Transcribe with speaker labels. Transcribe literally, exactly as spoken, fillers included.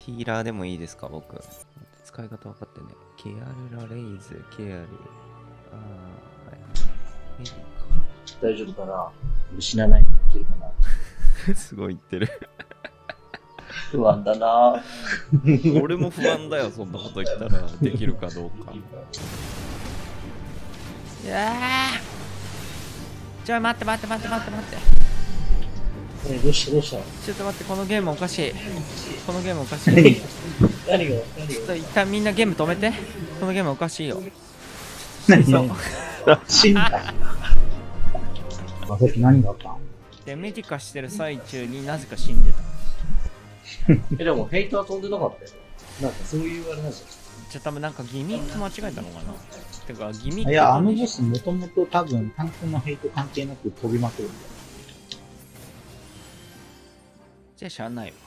Speaker 1: ヒーラーでもいいですか、僕。使い方分かってね。ケアルラレイズ、ケアル。あー、はい。いいか。
Speaker 2: 大丈夫かな。死なないでいけるかな。
Speaker 1: すごい言ってる。
Speaker 2: 不安だな。
Speaker 1: 俺も不安だよ、そんなこと言ったらできるかどうか。いやー、ちょ、待って待って待って待って待って。
Speaker 2: え、どうしたどうした。
Speaker 1: ちょっと待って、このゲームおかしい。このゲームおかしい。
Speaker 2: 何が何が
Speaker 1: ちょっと一旦みんなゲーム止めて。このゲームおかしいよ。
Speaker 2: 何
Speaker 1: そう
Speaker 2: 死んだ。あ、さっき何があったん？
Speaker 1: で、メディカしてる最中になぜか死んでた。
Speaker 2: え、でもヘイトは飛んでなかったよ。なんかそういうあれなんじゃない？
Speaker 1: じゃあ多分なんかギミック間違えたのかな。てかギミック。
Speaker 3: いや、あのボスもともと多分、タンクのヘイト関係なく飛びまくるんだよ。
Speaker 1: じゃあしゃあないわ。